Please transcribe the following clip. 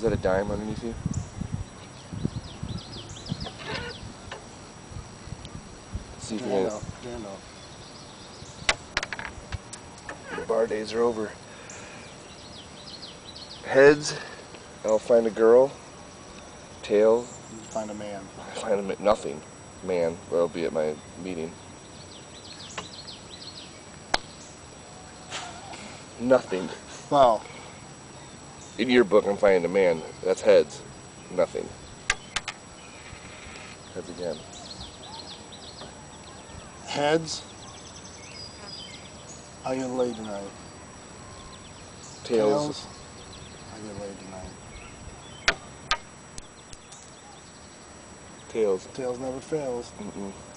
that a dime underneath you? See if you're gonna... The bar days are over. Heads, I'll find a girl. Tails, find a man. Find a nothing. Man, but I'll be at my meeting. Nothing. Wow. In your book, I'm finding a man. That's heads. Nothing. Heads again. Heads. How you gonna lay tonight? Tails. How you gonna lay tonight? Tails. Tails never fails. Mm-mm.